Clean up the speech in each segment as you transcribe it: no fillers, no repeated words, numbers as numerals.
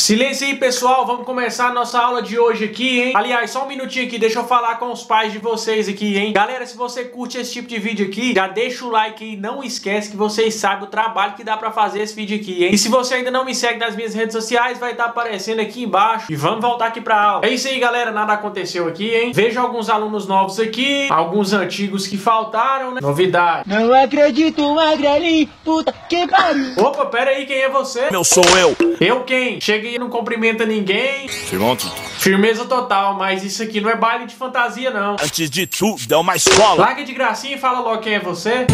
Silêncio aí, pessoal, vamos começar a nossa aula de hoje aqui, hein? Aliás, só um minutinho aqui, deixa eu falar com os pais de vocês aqui, hein? Galera, se você curte esse tipo de vídeo aqui, já deixa o like aí, não esquece que vocês sabem o trabalho que dá pra fazer esse vídeo aqui, hein? E se você ainda não me segue nas minhas redes sociais, vai estar aparecendo aqui embaixo. E vamos voltar aqui pra aula. É isso aí, galera, nada aconteceu aqui, hein? Vejo alguns alunos novos aqui, alguns antigos que faltaram, né? Novidade. Não acredito, magrelinho, puta que pariu. Opa, pera aí, quem é você? Meu sou eu. Eu quem? Cheguei e não cumprimenta ninguém. Firmeza total, mas isso aqui não é baile de fantasia, não. Antes de tudo, é uma escola. Larga de gracinha e fala logo quem é você.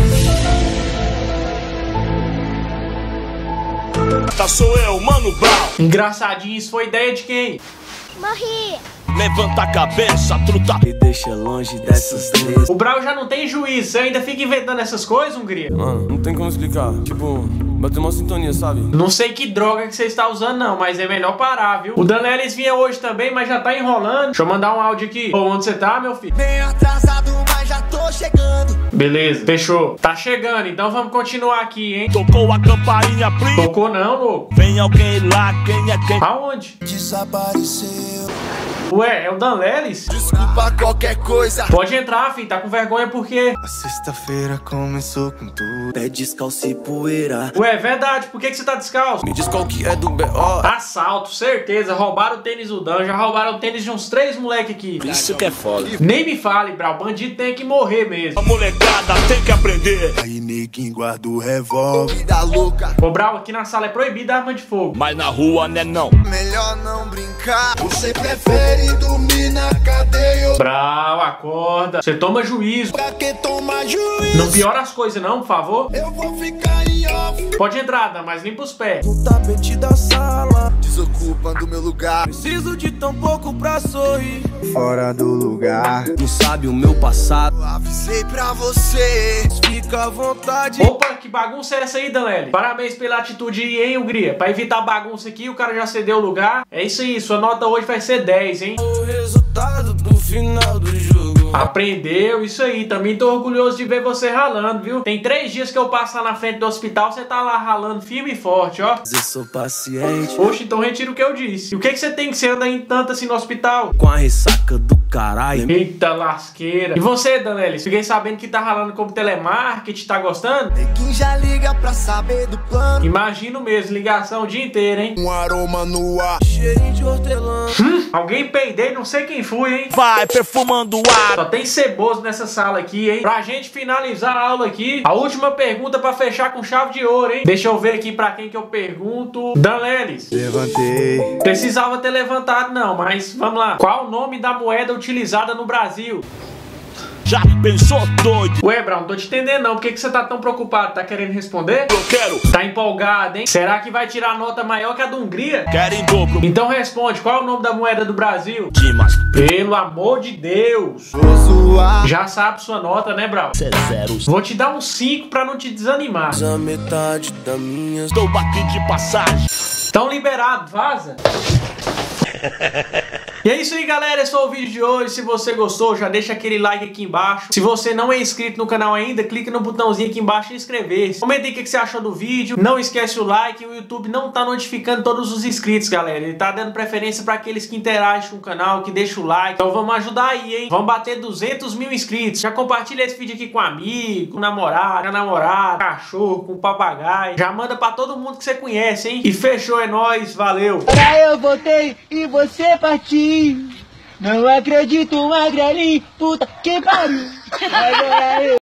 Sou eu, Mano Brown. Engraçadinho, isso foi ideia de quem? Morri! Levanta a cabeça, truta. Me deixa longe dessas três. O Brau já não tem juízo, você ainda fica inventando essas coisas, Hungria? Mano, não tem como explicar. Tipo, bateu uma sintonia, sabe? Não sei que droga que você está usando não, mas é melhor parar, viu? O Danelis vinha hoje também, mas já tá enrolando. Deixa eu mandar um áudio aqui. Ô, onde você tá, meu filho? Bem atrasado, mas já tô chegando. Beleza, fechou. Tá chegando, então vamos continuar aqui, hein? Tocou a campainha, primo. Tocou não, louco? Vem alguém lá, quem é quem? Aonde? Desapareceu. Ué, é o Danelis? Desculpa qualquer coisa. Pode entrar, filho, tá com vergonha por quê? A sexta-feira começou com tudo. Pé descalço e poeira. Ué, é verdade, por que você tá descalço? Me diz qual que é do B.O. Assalto, certeza. Roubaram o tênis do Dan, já roubaram o tênis de uns 3 moleque aqui. Isso que é foda. Nem me fale, Brau, bandido tem que morrer mesmo. A molecada tem que aprender. Aí neguinho guarda o revólver. Vida louca. Ô, Brau, aqui na sala é proibida a arma de fogo. Mas na rua, né não. Melhor não brincar. Você prefere dormir na cadeia? Brau, acorda. Você toma juízo. Pra que toma juízo? Não piora as coisas não, por favor. Eu vou ficar em off. Pode entrar, Dan, mas limpa os pés. No tapete da sala. Desocupando meu lugar. Preciso de tão pouco pra sorrir. Fora do lugar. Não sabe o meu passado. Eu avisei pra você. Fica à vontade. Opa, que bagunça é essa aí, Danelli? Parabéns pela atitude aí, hein, Hungria? Pra evitar bagunça aqui, o cara já cedeu o lugar. É isso aí, sua nota hoje vai ser 10, hein? O resultado do final do jogo. Aprendeu, isso aí. Também tô orgulhoso de ver você ralando, viu? Tem 3 dias que eu passo lá na frente do hospital, você tá lá ralando firme e forte, ó. Eu sou paciente. Oxe, então retira o que eu disse. E o que você tem que você anda indo tanto assim no hospital? Com a ressaca do caralho. Eita lasqueira. E você, Danelis? Fiquei sabendo que tá ralando como telemarketing, tá gostando? Neguinho já liga pra saber do plano. Imagino mesmo, ligação o dia inteiro, hein? Um aroma no ar. Cheirinho de hortelã. Alguém peidei, não sei quem fui, hein? Vai perfumando o ar. Só tem ceboso nessa sala aqui, hein? Pra gente finalizar a aula aqui, a última pergunta pra fechar com chave de ouro, hein? Deixa eu ver aqui pra quem que eu pergunto. Danelis. Levantei. Precisava ter levantado não, mas vamos lá. Qual o nome da moeda utilizada no Brasil? Já pensou doido? Ué, Brown, não tô te entendendo não. Por que você tá tão preocupado? Tá querendo responder? Eu quero. Tá empolgado, hein? Será que vai tirar nota maior que a da Hungria? Quero em dobro. Então responde, qual é o nome da moeda do Brasil? Dimas. Pelo amor de Deus! Vou zoar. Já sabe sua nota, né, Brown? Cê é zero. Vou te dar um 5 pra não te desanimar. A metade da minha. Estou aqui de passagem. Tão liberado, vaza! E é isso aí, galera, esse foi o vídeo de hoje. Se você gostou, já deixa aquele like aqui embaixo. Se você não é inscrito no canal ainda, clica no botãozinho aqui embaixo e inscrever-se. Comenta aí o que você achou do vídeo. Não esquece o like. O YouTube não tá notificando todos os inscritos, galera. Ele tá dando preferência para aqueles que interagem com o canal, que deixam o like. Então vamos ajudar aí, hein? Vamos bater 200 mil inscritos. Já compartilha esse vídeo aqui com amigo, com namorado, com namorada, cachorro, com papagaio. Já manda pra todo mundo que você conhece, hein? E fechou, é nóis, valeu! Pra eu voltei e você partiu. Não acredito, magrelinho, puta que pariu. Agora eu